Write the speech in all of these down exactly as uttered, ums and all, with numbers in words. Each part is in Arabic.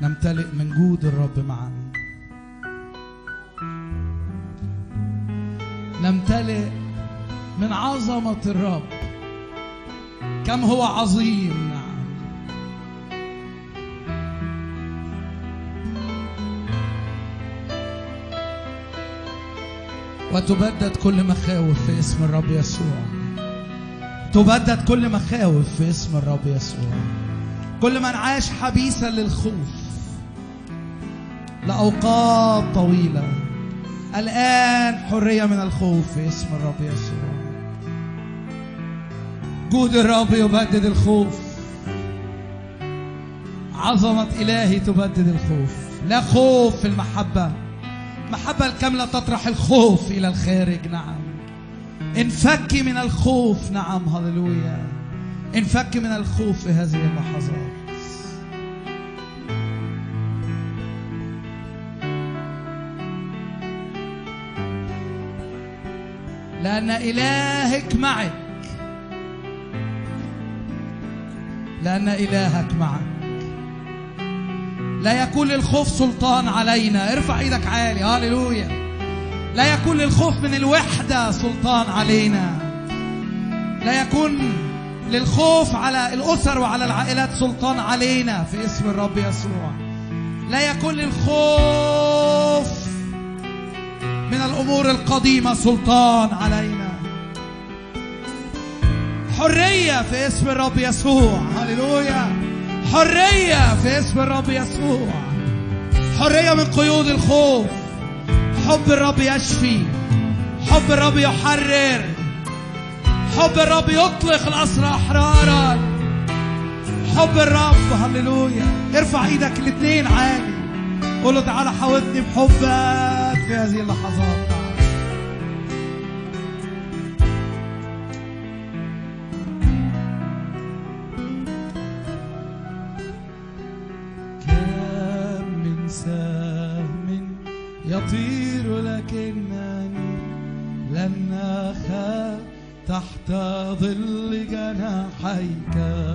نمتلئ من جود الرب معنا، نمتلئ من عظمة الرب. كم هو عظيم. نعم. وتبدد كل مخاوف في اسم الرب يسوع. تبدد كل مخاوف في اسم الرب يسوع. كل من عاش حبيسا للخوف لأوقات طويلة، الآن حرية من الخوف في اسم الرب يسوع. جود الرب يبدد الخوف. عظمة إلهي تبدد الخوف. لا خوف في المحبة. المحبة الكاملة تطرح الخوف إلى الخارج. نعم. انفكي من الخوف. نعم. هللويا. انفكي من الخوف في هذه اللحظات. لأن إلهك معك. لأن إلهك معك. لا يكون للخوف سلطان علينا. ارفع ايدك عالي. هاليلويا. لا يكون للخوف من الوحدة سلطان علينا. لا يكون للخوف على الأسر وعلى العائلات سلطان علينا في اسم الرب يسوع. لا يكون للخوف من الأمور القديمة سلطان علينا. حرية في اسم الرب يسوع. هاليلويا. حرية في اسم الرب يسوع. حرية من قيود الخوف. حب الرب يشفي. حب الرب يحرر. حب الرب يطلق الأسرى أحرارا. حب الرب. هللويا. ارفع ايدك الاثنين عالي. قول له تعالى حاوطني بحبك في هذه اللحظات. يطير لكنني لن أخاف تحت ظل جناحيك.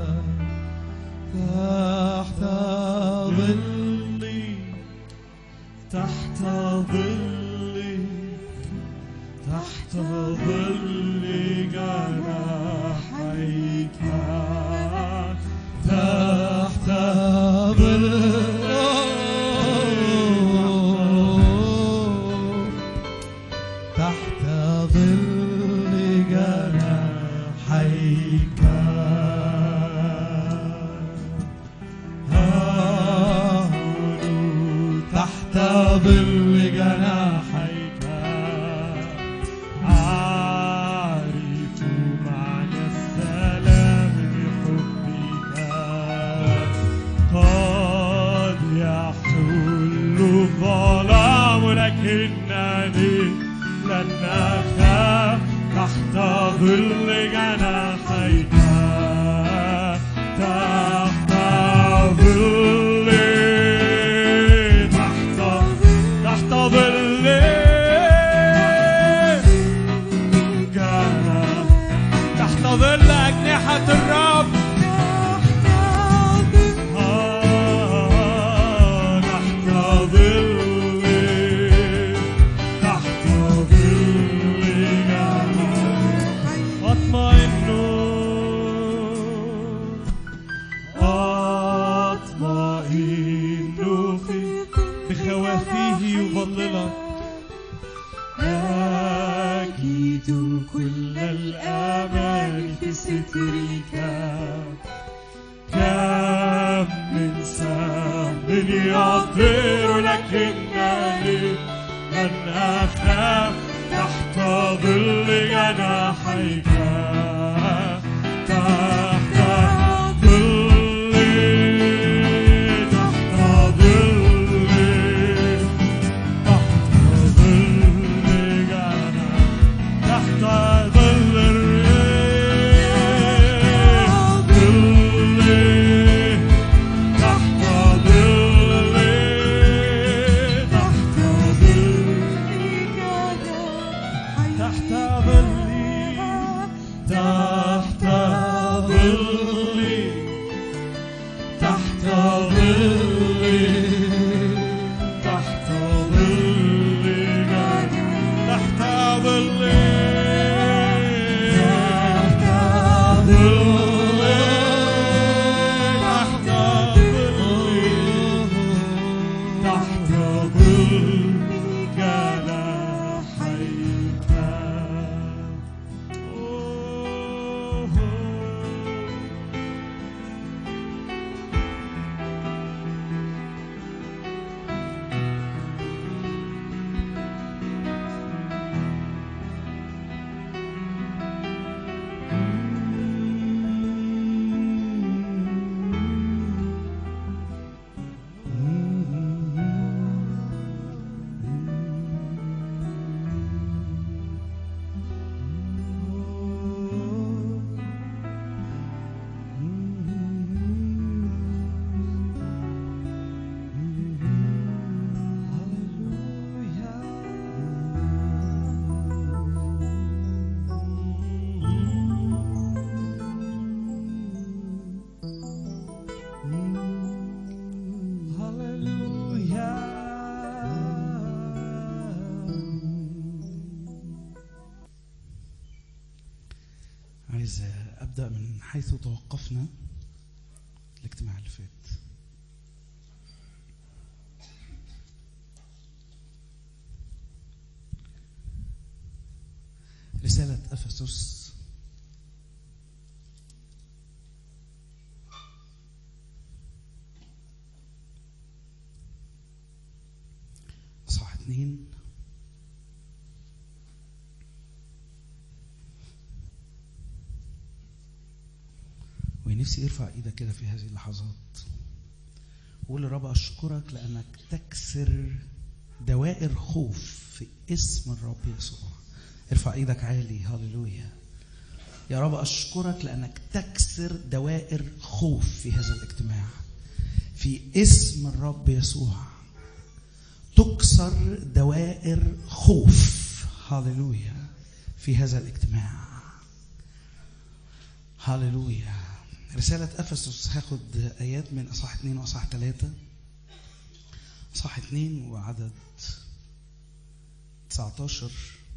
تحت ظلي تحت ظلي تحت ظل جناحيك. تحت ظل ظل جناحيك. أعرف معنى السلام بحبك. قد يحل الظلام لكنني لن أخاف تحت ظل جناحيك. تحت ظل الرب. آه تحت ظلي تحت ظلي أطمئن أطمئن بخوافيه يظللك. أكيد كل الآمال في سترك. كم من سهم يطير لكنني لن أخاف تحت ظل جناحيك. تحت ظلي تحت ظلي تحت ظل جناحيك. تحت ظل الريح ظلي تحت ظلي تحت ظلي تحت ظلي حيث توقفنا الاجتماع اللي فات. رسالة أفسس إصحاح اثنين ونفسي ارفع ايدك كده في هذه اللحظات وقول يا رب اشكرك لانك تكسر دوائر خوف في اسم الرب يسوع. ارفع ايدك عالي. هاليلويا. يا رب اشكرك لانك تكسر دوائر خوف في هذا الاجتماع في اسم الرب يسوع. تكسر دوائر خوف. هاليلويا في هذا الاجتماع. هاليلويا. رسالة أفسس هاخد آيات من أصحاح اثنين وأصحاح ثلاثة. أصحاح اثنين وعدد تسعة عشر.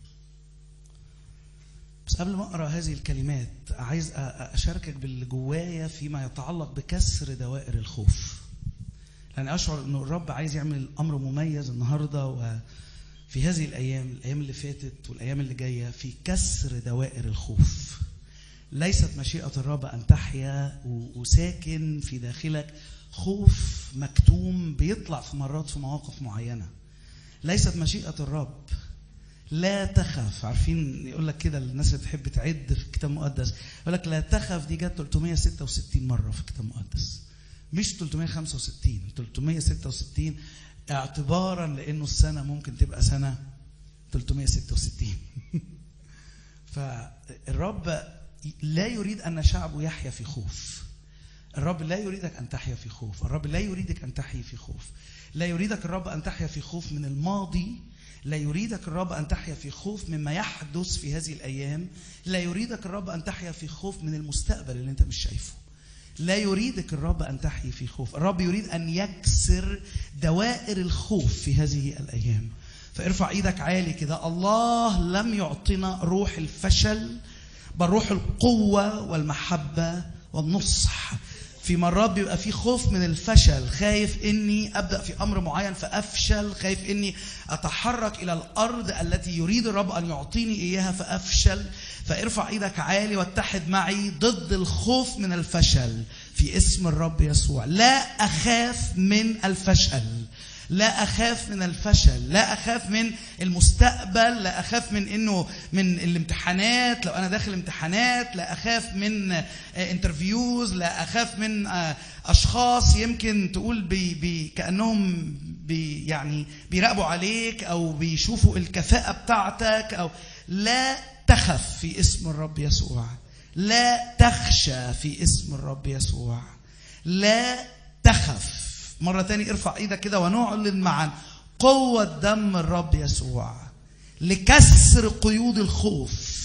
بس قبل ما أقرأ هذه الكلمات عايز أشاركك باللي جوايا فيما يتعلق بكسر دوائر الخوف، لأن أشعر أنه الرب عايز يعمل أمر مميز النهاردة وفي هذه الأيام الأيام اللي فاتت والأيام اللي جاية في كسر دوائر الخوف. ليست مشيئة الرب أن تحيا وساكن في داخلك خوف مكتوم بيطلع في مرات في مواقف معينة. ليست مشيئة الرب. لا تخف. عارفين يقول لك كده الناس اللي تحب تعد في الكتاب المقدس يقول لك لا تخف دي جت ثلاثمائة وستة وستين مرة في الكتاب المقدس، مش ثلاثمائة وخمسة وستين. ثلاثمائة وستة وستين اعتبارا لأنه السنة ممكن تبقى سنة ثلاثمائة وستة وستين. فالرب لا يريد أن شعبه يحيا في خوف. الرب لا يريدك أن تحيا في خوف. الرب لا يريدك أن تحيا في خوف. لا يريدك الرب أن تحيا في خوف من الماضي. لا يريدك الرب أن تحيا في خوف مما يحدث في هذه الأيام. لا يريدك الرب أن تحيا في خوف من المستقبل اللي أنت مش شايفه. لا يريدك الرب أن تحيا في خوف. الرب يريد أن يكسر دوائر الخوف في هذه الأيام. فارفع إيدك عالي كده. الله لم يعطينا روح الفشل بل روح القوة والمحبة والنصح. في مرات بيبقى في خوف من الفشل، خايف اني ابدأ في امر معين فافشل، خايف اني اتحرك الى الارض التي يريد الرب ان يعطيني اياها فافشل. فارفع ايدك عالي واتحد معي ضد الخوف من الفشل في اسم الرب يسوع. لا اخاف من الفشل. لا أخاف من الفشل. لا أخاف من المستقبل. لا أخاف من إنه من الامتحانات لو أنا داخل امتحانات. لا أخاف من انترفيوز. لا أخاف من أشخاص يمكن تقول بي بي كأنهم بي يعني بيراقبوا عليك أو بيشوفوا الكفاءة بتاعتك. أو لا تخف في اسم الرب يسوع. لا تخشى في اسم الرب يسوع. لا تخف. مرة تاني ارفع ايدك كده ونعلن معا قوة دم الرب يسوع لكسر قيود الخوف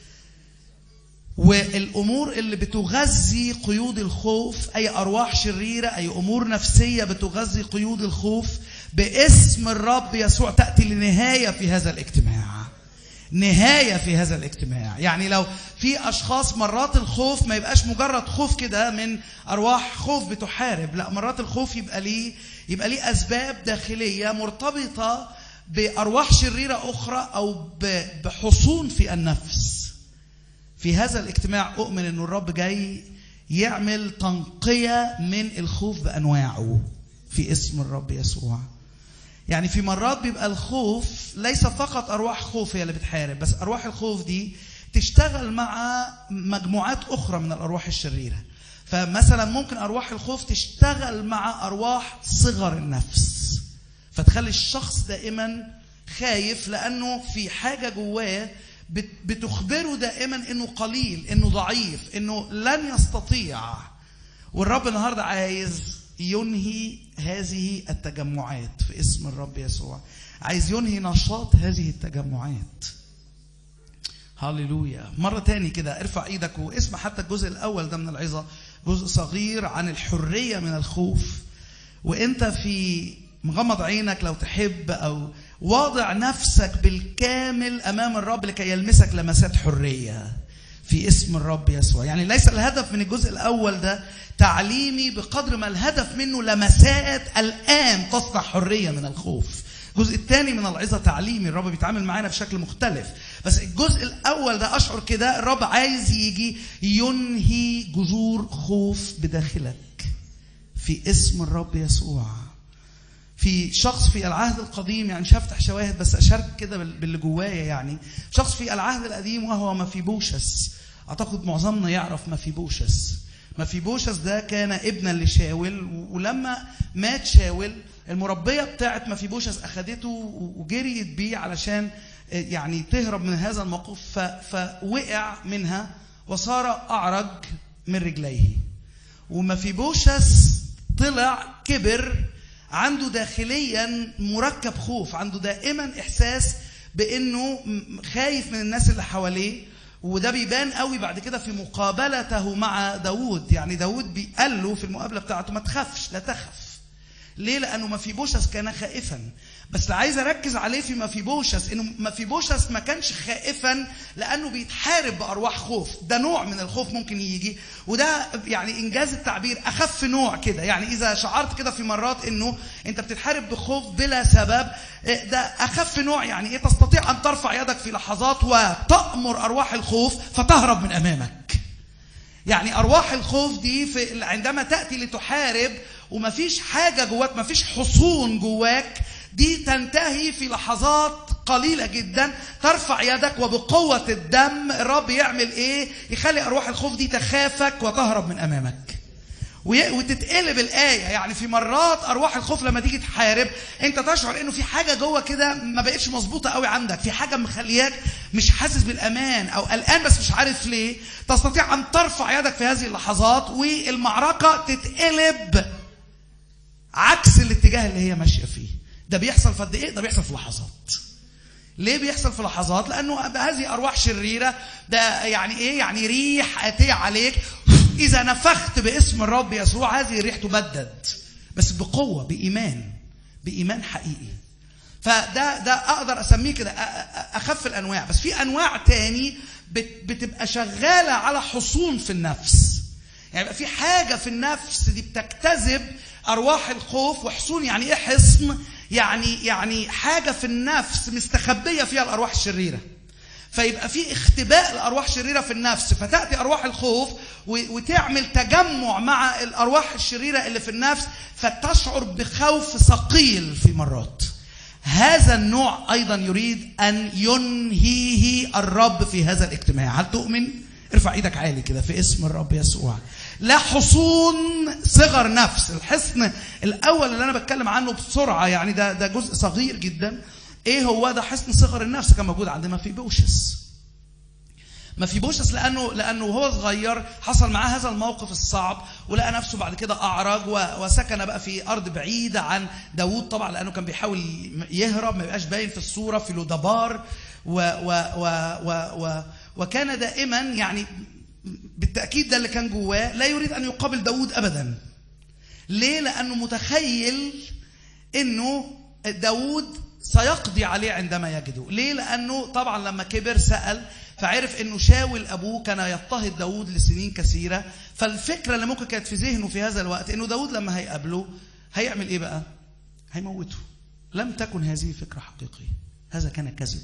والأمور اللي بتغذي قيود الخوف. أي أرواح شريرة، أي أمور نفسية بتغذي قيود الخوف باسم الرب يسوع تأتي لنهاية في هذا الاجتماع. نهاية في هذا الاجتماع. يعني لو في أشخاص مرات الخوف ما يبقاش مجرد خوف كده من أرواح خوف بتحارب، لا، مرات الخوف يبقى ليه يبقى ليه أسباب داخلية مرتبطة بأرواح شريرة أخرى أو بحصون في النفس. في هذا الاجتماع أؤمن أن الرب جاي يعمل تنقية من الخوف بأنواعه في اسم الرب يسوع. يعني في مرات بيبقى الخوف ليس فقط أرواح خوف هي اللي بتحارب، بس أرواح الخوف دي تشتغل مع مجموعات أخرى من الأرواح الشريرة. فمثلا ممكن أرواح الخوف تشتغل مع أرواح صغر النفس، فتخلي الشخص دائما خايف لأنه في حاجة جواه بتخبره دائما إنه قليل، إنه ضعيف، إنه لن يستطيع. والرب النهاردة عايز ينهي هذه التجمعات في اسم الرب يسوع. عايز ينهي نشاط هذه التجمعات. هاليلويا. مرة تاني كده ارفع ايدك واسمع حتى الجزء الأول ده من العظة، جزء صغير عن الحرية من الخوف. وانت في مغمض عينك لو تحب، أو واضع نفسك بالكامل أمام الرب لكي يلمسك لمسات حرية. في اسم الرب يسوع. يعني ليس الهدف من الجزء الأول ده تعليمي بقدر ما الهدف منه لمسات الآن تصنع حرية من الخوف. الجزء الثاني من العظة تعليمي، الرب بيتعامل معانا بشكل مختلف. بس الجزء الأول ده أشعر كده الرب عايز يجي ينهي جذور خوف بداخلك في اسم الرب يسوع. في شخص في العهد القديم، يعني مش هفتح شواهد بس أشارك كده باللي جوايا، يعني شخص في العهد القديم وهو مفيبوشس. أعتقد معظمنا يعرف مفيبوشس. مفيبوشس ده كان ابنا لشاول، ولما مات شاول المربية بتاعت مفيبوشس أخدته وجريت بيه علشان يعني تهرب من هذا الموقف، فوقع منها وصار أعرج من رجليه. ومفيبوشس طلع كبر عنده داخليا مركب خوف، عنده دائما إحساس بأنه خايف من الناس اللي حواليه. وده بيبان قوي بعد كده في مقابلته مع داود. يعني داود بيقال له في المقابلة بتاعته ما تخافش، لا تخف. ليه؟ لأنه مفيبوشس كان خائفا. بس عايز أركز عليه في مفيبوشس، إنه مفيبوشس ما كانش خائفا لأنه بيتحارب بأرواح خوف. ده نوع من الخوف ممكن يجي، وده يعني إنجاز التعبير أخف نوع كده. يعني إذا شعرت كده في مرات إنه أنت بتتحارب بخوف بلا سبب، ده أخف نوع. يعني إيه؟ تستطيع أن ترفع يدك في لحظات وتأمر أرواح الخوف فتهرب من أمامك. يعني أرواح الخوف دي في عندما تأتي لتحارب ومفيش حاجة جواك، مفيش حصون جواك، دي تنتهي في لحظات قليلة جدا. ترفع يدك وبقوة الدم الرب يعمل ايه؟ يخلي أرواح الخوف دي تخافك وتهرب من أمامك وتتقلب الآية. يعني في مرات أرواح الخوف لما تيجي تحارب أنت تشعر إنه في حاجة جوه كده ما بقتش مظبوطة قوي عندك، في حاجة مخلياك مش حاسس بالأمان أو قلقان بس مش عارف ليه. تستطيع أن ترفع يدك في هذه اللحظات والمعركة تتقلب عكس الاتجاه اللي هي ماشية فيه. ده بيحصل في قد إيه؟ ده بيحصل في لحظات. ليه بيحصل في لحظات؟ لأنه هذه أرواح شريرة. ده يعني إيه؟ يعني ريح آتية عليك، إذا نفخت باسم الرب يسوع هذه الريح تبدد، بس بقوة، بإيمان، بإيمان حقيقي. فده ده أقدر أسميه كده أخف الأنواع. بس في أنواع تاني بتبقى شغالة على حصون في النفس. يعني يبقى في حاجة في النفس دي بتجتذب أرواح الخوف. وحصون يعني إيه حصن؟ يعني يعني حاجة في النفس مستخبية فيها الأرواح الشريرة. فيبقى في اختباء الأرواح الشريرة في النفس، فتأتي أرواح الخوف وتعمل تجمع مع الأرواح الشريرة اللي في النفس، فتشعر بخوف ثقيل في مرات. هذا النوع أيضا يريد أن ينهيه الرب في هذا الاجتماع. هل تؤمن؟ ارفع ايدك عالي كده في اسم الرب يسوع. لا حصون صغر نفس. الحصن الأول اللي أنا بتكلم عنه بسرعة، يعني ده ده جزء صغير جدا. ايه هو ده؟ حصن صغر النفس كان موجود عند مفيبوشس. مفيبوشس لانه لانه وهو صغير حصل معاه هذا الموقف الصعب، ولقى نفسه بعد كده اعرج وسكن بقى في ارض بعيده عن داوود طبعا، لانه كان بيحاول يهرب ما يبقاش باين في الصوره في لودبار و و و و و وكان دائما يعني بالتاكيد ده اللي كان جواه، لا يريد ان يقابل داوود ابدا. ليه؟ لانه متخيل انه داوود سيقضي عليه عندما يجده. ليه؟ لأنه طبعا لما كبر سأل فعرف أنه شاول أبوه كان يضطهد داود لسنين كثيرة. فالفكرة اللي ممكن كانت في ذهنه في هذا الوقت أنه داود لما هيقابله هيعمل إيه بقى؟ هيموته. لم تكن هذه فكرة حقيقية، هذا كان كذب.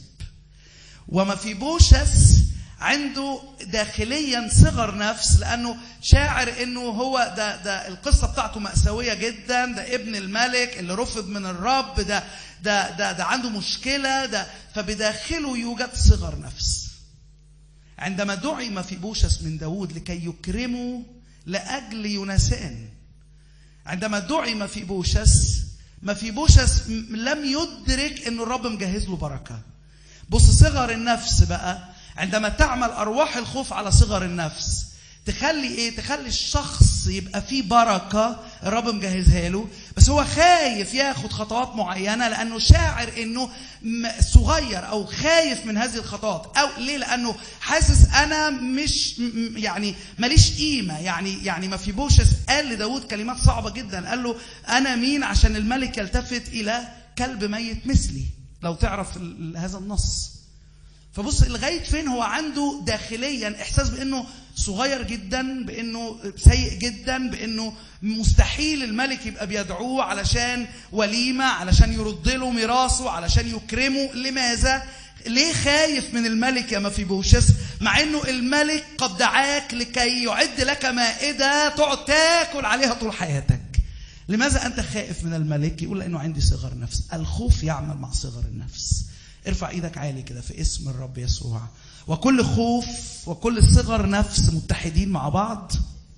ومفيبوشس عنده داخليا صغر نفس، لأنه شاعر أنه هو ده, ده القصة بتاعته مأساوية جدا، ده ابن الملك اللي رفض من الرب، ده ده ده, ده عنده مشكلة ده. فبداخله يوجد صغر نفس. عندما دعي مفيبوشس من داود لكي يكرمه لأجل يونسان، عندما دعي مفيبوشس مفيبوشس لم يدرك أنه الرب مجهز له بركة. بص صغر النفس بقى، عندما تعمل أرواح الخوف على صغر النفس تخلي إيه؟ تخلي الشخص يبقى فيه بركة الرب مجهزها له، بس هو خايف ياخد خطوات معينة لأنه شاعر إنه صغير أو خايف من هذه الخطوات. أو ليه؟ لأنه حاسس أنا مش يعني ماليش قيمة. يعني يعني مفيبوشس قال لداود كلمات صعبة جدا، قال له أنا مين عشان الملك يلتفت إلى كلب ميت مثلي؟ لو تعرف هذا النص. فبص لغايه فين هو عنده داخليا احساس بانه صغير جدا، بانه سيء جدا، بانه مستحيل الملك يبقى بيدعوه علشان وليمه، علشان يرد له ميراثه، علشان يكرمه. لماذا؟ ليه خايف من الملك يا مفيبوشث مع انه الملك قد دعاك لكي يعد لك مائده تقعد تاكل عليها طول حياتك؟ لماذا انت خائف من الملك؟ يقول لانه عندي صغر نفس. الخوف يعمل مع صغر النفس. ارفع ايدك عالي كده في اسم الرب يسوع. وكل خوف وكل صغر نفس متحدين مع بعض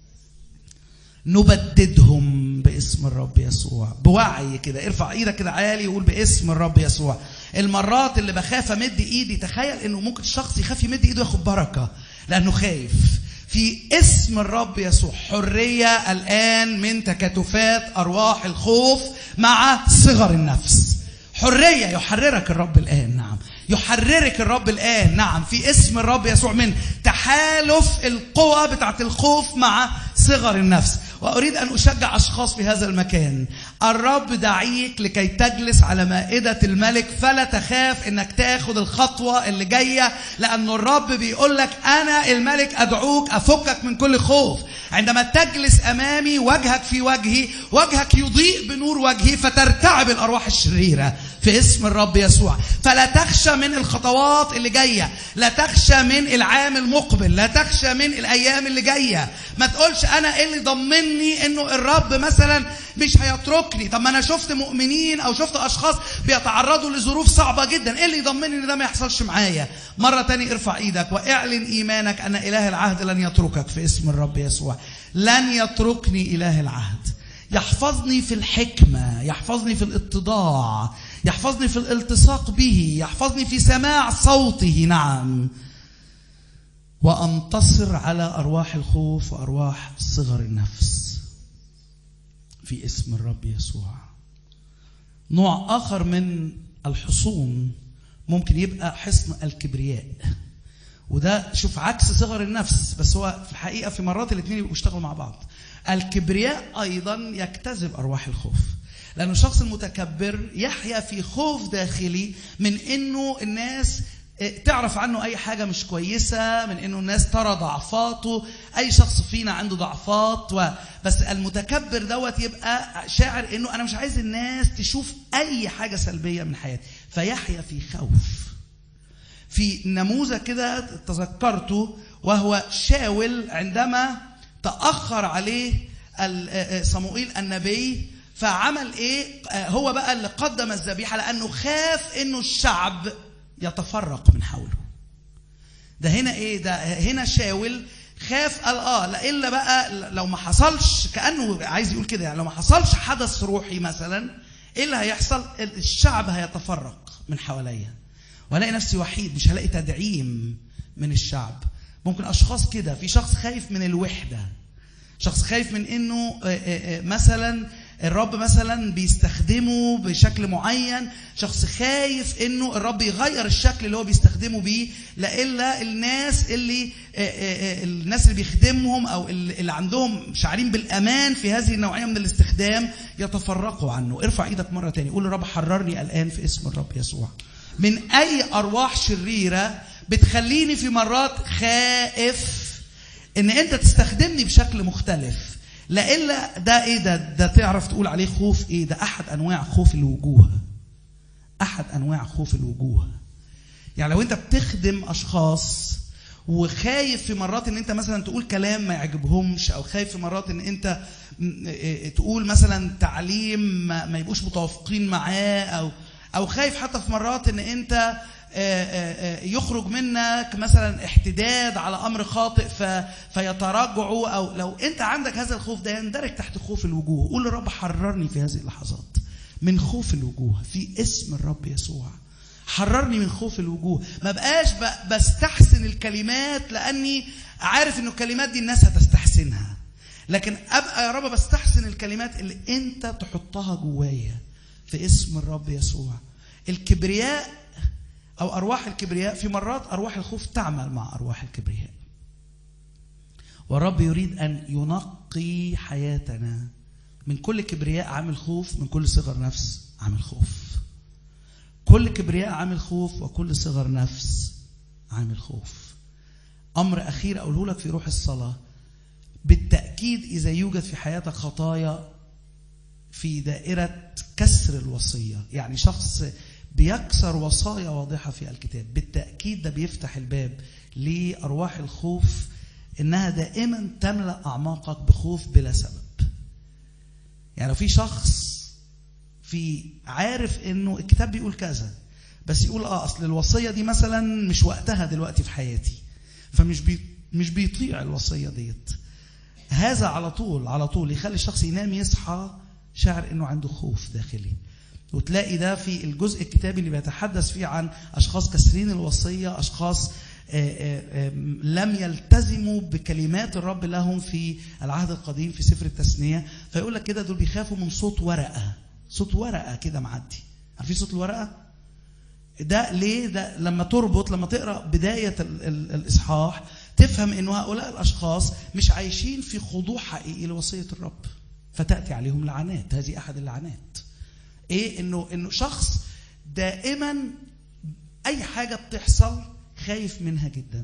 نبددهم باسم الرب يسوع. بوعي كده ارفع ايدك كده عالي وقول باسم الرب يسوع. المرات اللي بخاف امد ايدي، تخيل انه ممكن الشخص يخاف يمد ايده ياخد بركه لانه خايف. في اسم الرب يسوع حريه الان من تكاتفات ارواح الخوف مع صغر النفس. حريه يحررك الرب الان. نعم يحررك الرب الآن. نعم في اسم الرب يسوع من تحالف القوى بتاعت الخوف مع صغر النفس. وأريد أن أشجع أشخاص في هذا المكان. الرب دعيك لكي تجلس على مائدة الملك، فلا تخاف أنك تاخد الخطوة اللي جاية، لأن الرب بيقول لك أنا الملك أدعوك أفكك من كل خوف. عندما تجلس أمامي وجهك في وجهي، وجهك يضيء بنور وجهي، فترتعب الأرواح الشريرة في اسم الرب يسوع. فلا تخشى من الخطوات اللي جاية، لا تخشى من العام المقبل، لا تخشى من الأيام اللي جاية. ما تقولش أنا إيه اللي ضمني إنه الرب مثلا مش هيتركني. طب ما أنا شفت مؤمنين أو شفت أشخاص بيتعرضوا لظروف صعبة جدا، إيه اللي يضمني إن ده ما يحصلش معايا؟ مرة تاني ارفع إيدك واعلن إيمانك أن إله العهد لن يتركك في اسم الرب يسوع. لن يتركني إله العهد. يحفظني في الحكمة، يحفظني في الاتضاع، يحفظني في الالتصاق به، يحفظني في سماع صوته. نعم وأنتصر على أرواح الخوف وأرواح صغر النفس في اسم الرب يسوع. نوع آخر من الحصون ممكن يبقى حصن الكبرياء، وده شوف عكس صغر النفس، بس هو في الحقيقة في مرات الاثنين يبقوا يشتغلوا مع بعض. الكبرياء أيضا يجتذب أرواح الخوف، لأن الشخص المتكبر يحيا في خوف داخلي من إنه الناس تعرف عنه أي حاجة مش كويسة، من إنه الناس ترى ضعفاته. أي شخص فينا عنده ضعفات، بس المتكبر دوت يبقى شاعر إنه أنا مش عايز الناس تشوف أي حاجة سلبية من حياتي، فيحيا في خوف. في نموذج كده تذكرته، وهو شاول عندما تأخر عليه صموئيل النبي، فعمل ايه؟ هو بقى اللي قدم الذبيحة لأنه خاف انه الشعب يتفرق من حوله. ده هنا ايه؟ ده هنا شاول خاف، قال اه لا الا بقى لو ما حصلش، كأنه عايز يقول كده يعني لو ما حصلش حدث روحي مثلا، ايه اللي هيحصل؟ الشعب هيتفرق من حواليا وهلاقي نفسي وحيد، مش هلاقي تدعيم من الشعب. ممكن اشخاص كده، في شخص خايف من الوحدة، شخص خايف من انه مثلا الرب مثلا بيستخدمه بشكل معين، شخص خايف انه الرب يغير الشكل اللي هو بيستخدمه بيه، لإلا الناس اللي الناس اللي بيخدمهم او اللي عندهم شعارين بالامان في هذه النوعية من الاستخدام يتفرقوا عنه. ارفع ايدك مرة تاني، قول الرب حررني الآن في اسم الرب يسوع من اي ارواح شريرة بتخليني في مرات خائف ان انت تستخدمني بشكل مختلف. لا إلا ده ايه ده ده تعرف تقول عليه خوف ايه؟ ده احد انواع خوف الوجوه. احد انواع خوف الوجوه. يعني لو انت بتخدم اشخاص وخايف في مرات ان انت مثلا تقول كلام ما يعجبهمش، او خايف في مرات ان انت تقول مثلا تعليم ما يبقوش متوافقين معاه، او او خايف حتى في مرات ان انت يخرج منك مثلا احتداد على امر خاطئ فيتراجعوا، او لو انت عندك هذا الخوف ده يندرج تحت خوف الوجوه. قول للرب حررني في هذه اللحظات من خوف الوجوه في اسم الرب يسوع. حررني من خوف الوجوه. ما بقاش بستحسن الكلمات لاني عارف انه الكلمات دي الناس هتستحسنها، لكن ابقى يا رب بستحسن الكلمات اللي انت تحطها جوايا في اسم الرب يسوع. الكبرياء أو أرواح الكبرياء، في مرات أرواح الخوف تعمل مع أرواح الكبرياء، والرب يريد أن ينقي حياتنا من كل كبرياء عامل خوف، من كل صغر نفس عامل خوف. كل كبرياء عامل خوف وكل صغر نفس عامل خوف. أمر أخير أقوله لك في روح الصلاة، بالتأكيد إذا يوجد في حياتك خطايا في دائرة كسر الوصية، يعني شخص بيكسر وصايا واضحة في الكتاب، بالتأكيد ده بيفتح الباب لأرواح الخوف إنها دائما تملأ أعماقك بخوف بلا سبب. يعني لو في شخص في عارف إنه الكتاب بيقول كذا، بس يقول آه أصل الوصية دي مثلا مش وقتها دلوقتي في حياتي، فمش بي مش بيطيع الوصية ديت، هذا على طول على طول يخلي الشخص ينام يصحى شعر إنه عنده خوف داخلي. وتلاقي ده في الجزء الكتابي اللي بيتحدث فيه عن أشخاص كسرين الوصية، أشخاص آآ آآ لم يلتزموا بكلمات الرب لهم في العهد القديم في سفر التثنية، فيقول لك كده دول بيخافوا من صوت ورقة، صوت ورقة كده معدي. عارفين صوت الورقة؟ ده ليه؟ ده لما تربط، لما تقرأ بداية ال ال الإصحاح تفهم إنه هؤلاء الأشخاص مش عايشين في خضوع حقيقي لوصية الرب، فتأتي عليهم لعنات. هذه أحد اللعنات. إيه؟ إنه إنه شخص دائما أي حاجة بتحصل خايف منها جدا.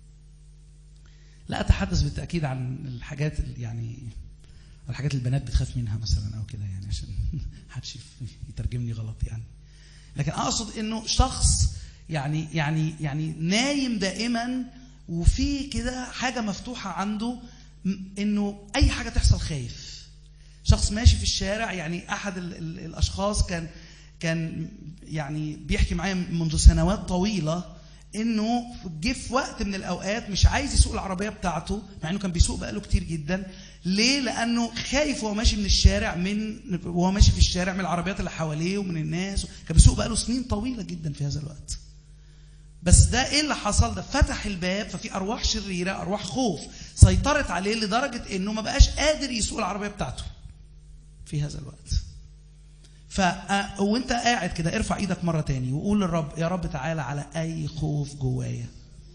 لا أتحدث بالتأكيد عن الحاجات يعني الحاجات البنات بتخاف منها مثلا أو كده، يعني عشان محدش يترجمني غلط يعني، لكن أقصد إنه شخص يعني يعني يعني نايم دائما وفي كده حاجة مفتوحة عنده إنه أي حاجة تحصل خايف. شخص ماشي في الشارع، يعني أحد ال ال الأشخاص كان كان يعني بيحكي معايا منذ سنوات طويلة إنه جه في وقت من الأوقات مش عايز يسوق العربية بتاعته، مع إنه كان بيسوق بقاله كتير جدا. ليه؟ لأنه خايف وهو ماشي من الشارع، من وهو ماشي في الشارع من العربيات اللي حواليه ومن الناس. كان بيسوق بقاله سنين طويلة جدا في هذا الوقت. بس ده إيه اللي حصل؟ ده فتح الباب، ففي أرواح شريرة، أرواح خوف سيطرت عليه لدرجة إنه ما بقاش قادر يسوق العربية بتاعته في هذا الوقت. ف وانت قاعد كده ارفع ايدك مرة تاني وقول للرب يا رب تعالى على اي خوف جوايا.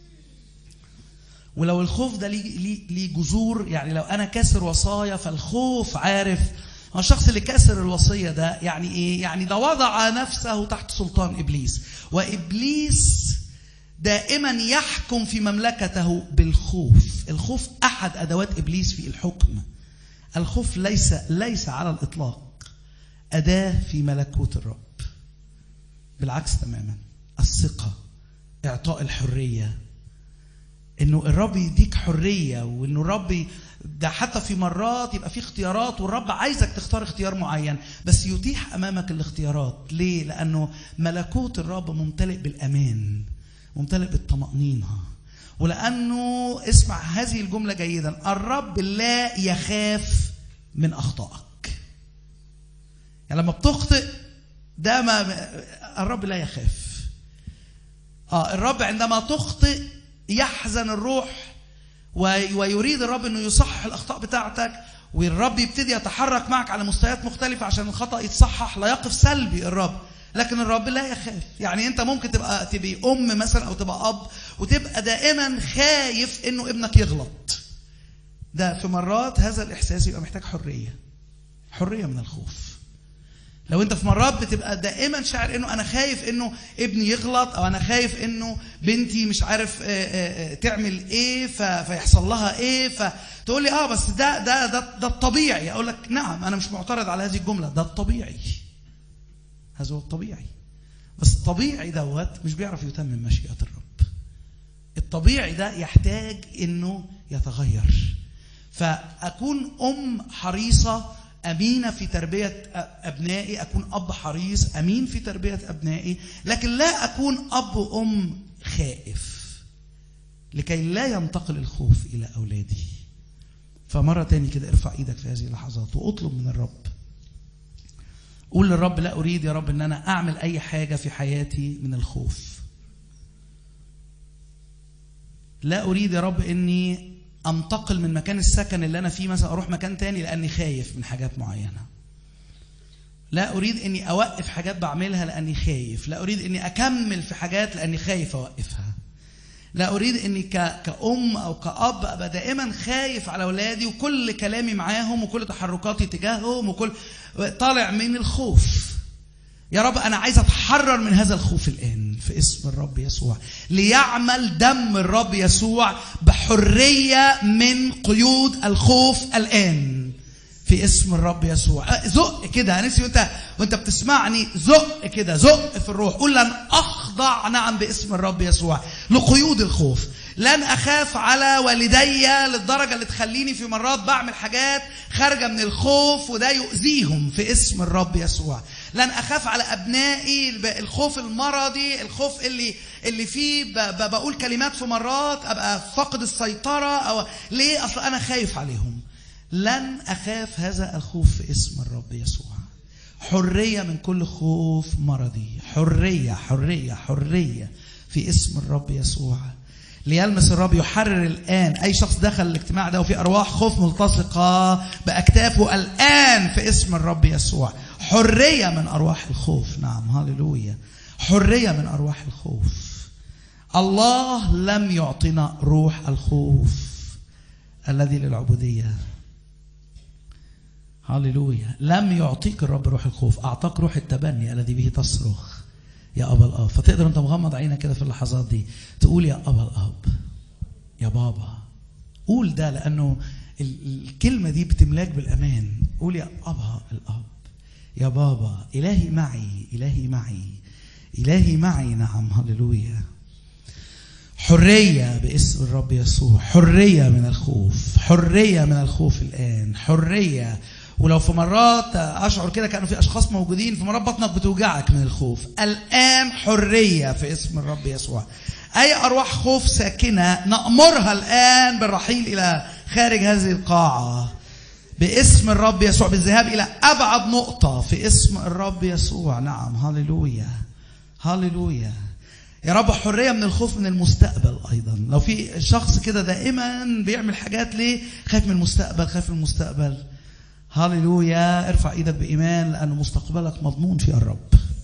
ولو الخوف ده ليه ليه ليه جذور، يعني لو انا كسر وصايا فالخوف عارف الشخص اللي كسر الوصية ده يعني ايه؟ يعني ده وضع نفسه تحت سلطان ابليس، وابليس دائما يحكم في مملكته بالخوف. الخوف احد ادوات ابليس في الحكم. الخوف ليس ليس على الاطلاق أداة في ملكوت الرب، بالعكس تماما. الثقة، إعطاء الحرية، إنه الرب يديك حرية، وإنه الرب ده حتى في مرات يبقى في اختيارات والرب عايزك تختار اختيار معين، بس يتيح أمامك الاختيارات. ليه؟ لأنه ملكوت الرب ممتلئ بالأمان، ممتلئ بالطمأنينة. ولأنه اسمع هذه الجملة جيدا، الرب لا يخاف من أخطائك. يعني لما بتخطئ ده ما الرب لا يخاف. اه الرب عندما تخطئ يحزن الروح ويريد الرب انه يصحح الاخطاء بتاعتك، والرب يبتدي يتحرك معك على مستويات مختلفة عشان الخطأ يتصحح. لا يقف سلبي الرب، لكن الرب لا يخاف. يعني انت ممكن تبقى تبقى ام مثلا او تبقى اب وتبقى دائما خايف انه ابنك يغلط. ده في مرات هذا الاحساس يبقى محتاج حرية، حرية من الخوف. لو انت في مرات بتبقى دائما شاعر انه انا خايف انه ابني يغلط، او انا خايف انه بنتي مش عارف تعمل ايه فيحصل لها ايه، فتقول لي اه بس ده ده ده ده الطبيعي. اقول لك نعم، انا مش معترض على هذه الجمله، ده الطبيعي، هذا هو الطبيعي. بس الطبيعي دوت مش بيعرف يتمم مشيئه الرب. الطبيعي ده يحتاج انه يتغير. فاكون ام حريصه أمينة في تربية أبنائي، أكون أب حريص أمين في تربية أبنائي، لكن لا أكون أب وأم خائف، لكي لا ينتقل الخوف إلى أولادي. فمرة تاني كده ارفع إيدك في هذه اللحظات وأطلب من الرب. قول للرب لا أريد يا رب أن أنا أعمل أي حاجة في حياتي من الخوف. لا أريد يا رب أني أنتقل من مكان السكن اللي أنا فيه مثلا أروح مكان تاني لأني خايف من حاجات معينة. لا أريد أني أوقف حاجات بعملها لأني خايف. لا أريد أني أكمل في حاجات لأني خايف أوقفها. لا أريد أني كأم أو كأب أبقى دائما خايف على أولادي، وكل كلامي معاهم وكل تحركاتي تجاههم وكل طالع من الخوف. يا رب أنا عايز أتحرر من هذا الخوف الآن في اسم الرب يسوع. ليعمل دم الرب يسوع بحرية من قيود الخوف الآن في اسم الرب يسوع. زق كده نفسي وانت وانت بتسمعني، زق كده، زق في الروح، قول لن أخضع نعم باسم الرب يسوع لقيود الخوف. لن أخاف على والدي للدرجة اللي تخليني في مرات بعمل حاجات خارجة من الخوف وده يؤذيهم في اسم الرب يسوع. لن أخاف على أبنائي الخوف المرضي، الخوف اللي اللي فيه بقول كلمات في مرات أبقى فقد السيطرة، أو ليه؟ أصلا أنا خايف عليهم. لن أخاف هذا الخوف في اسم الرب يسوع. حرية من كل خوف مرضي، حرية حرية حرية في اسم الرب يسوع. ليلمس الرب يحرر الآن أي شخص دخل الاجتماع ده وفي أرواح خوف ملتصقة بأكتافه الآن في اسم الرب يسوع. حرية من أرواح الخوف. نعم هاليلويا، حرية من أرواح الخوف. الله لم يعطينا روح الخوف الذي للعبودية. هاليلويا، لم يعطيك الرب روح الخوف، أعطاك روح التبني الذي به تصرخ يا أبا الآب. فتقدر أنت مغمض عينك كده في اللحظات دي تقول يا أبا الآب، يا بابا. قول ده لأنه الكلمة دي بتملاك بالأمان. قول يا أبا الآب، يا بابا، إلهي معي، إلهي معي، إلهي معي. نعم هللويا. حرية باسم الرب يسوع، حرية من الخوف، حرية من الخوف الآن، حرية. ولو في مرات أشعر كده كأنه في أشخاص موجودين في مرات بطنك بتوجعك من الخوف، الآن حرية في اسم الرب يسوع. أي أرواح خوف ساكنة نأمرها الآن بالرحيل إلى خارج هذه القاعة باسم الرب يسوع، بالذهاب إلى أبعد نقطة في اسم الرب يسوع. نعم هاليلويا هاليلويا يا رب. حرية من الخوف من المستقبل أيضا. لو في شخص كده دائما بيعمل حاجات ليه؟ خايف من المستقبل، خايف من المستقبل. هاليلويا، ارفع ايدك بإيمان لأن مستقبلك مضمون في الرب.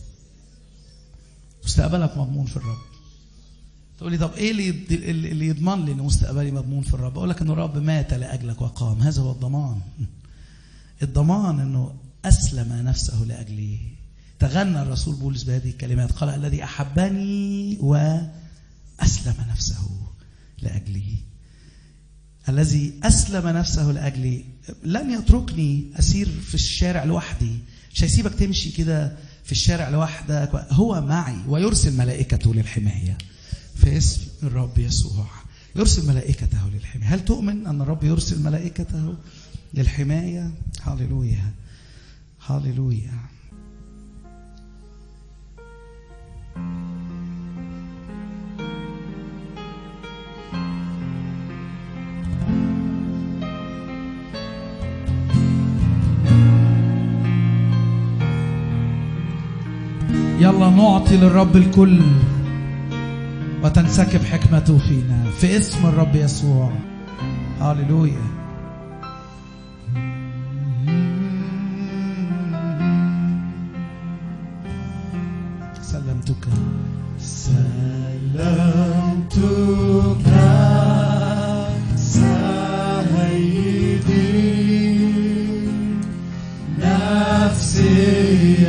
مستقبلك مضمون في الرب. تقول لي طب ايه اللي اللي يضمن لي ان مستقبلي مضمون في الرب؟ اقول لك ان الرب مات لاجلك وقام. هذا هو الضمان. الضمان انه اسلم نفسه لاجلي. تغنى الرسول بولس بهذه الكلمات، قال الذي احبني واسلم نفسه لاجلي. الذي اسلم نفسه لاجلي لن يتركني اسير في الشارع لوحدي. مش هيسيبك تمشي كده في الشارع لوحدك، هو معي ويرسل ملائكته للحمايه في اسم الرب يسوع. يرسل ملائكته للحماية. هل تؤمن أن الرب يرسل ملائكته للحماية؟ هاليلويا هاليلويا. يلا نعطي للرب الكل وتنسكب حكمته فينا في اسم الرب يسوع. هاليلويا. سلمتك سلمتك سيدي نفسي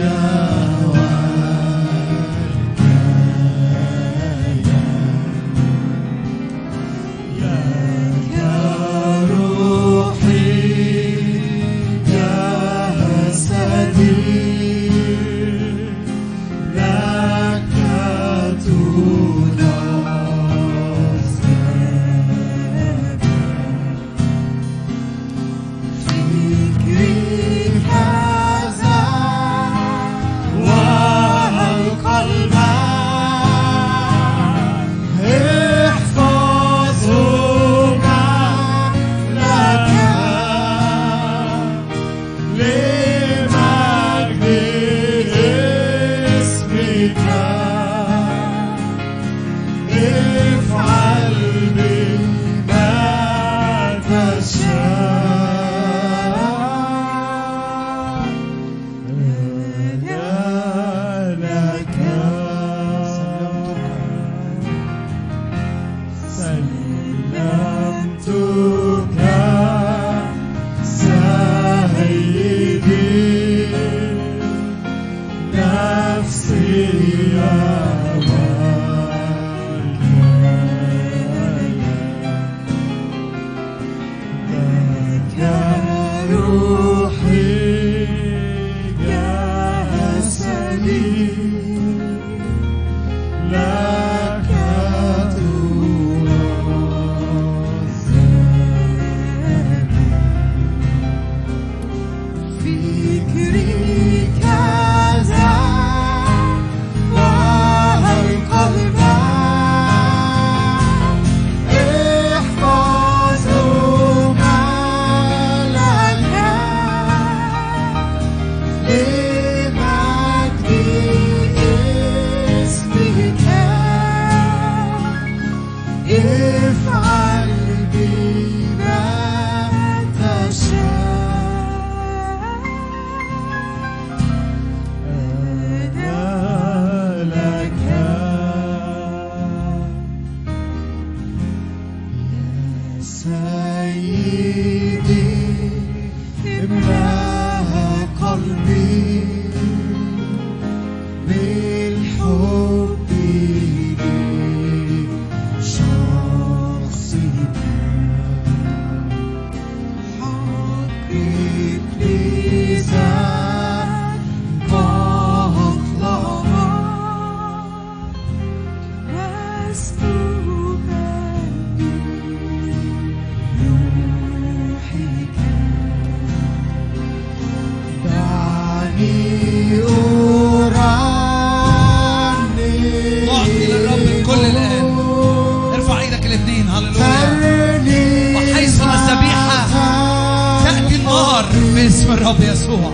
باسم الرب يسوع.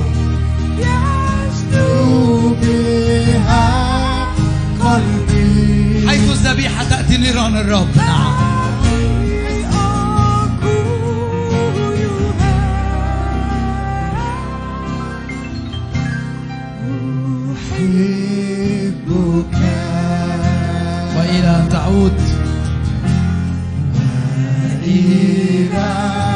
يشدو بها قلبي حيث الذبيحة تأتي نيران الرب. نعم. أحبك وإلى أن تعود وإلى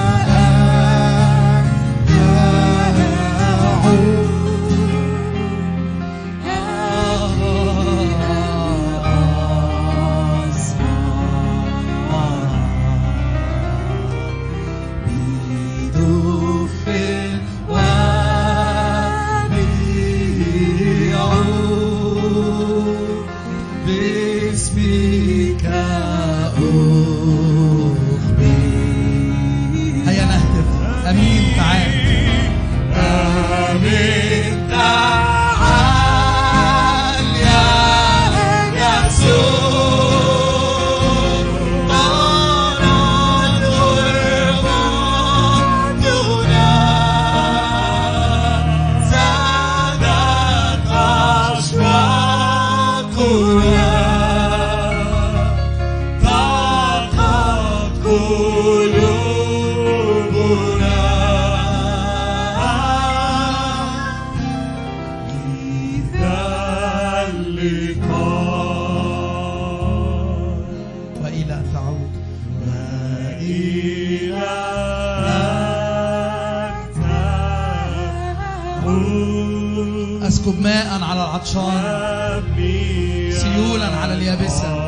أسكب ماء على العطشان، سيولا على اليابسة.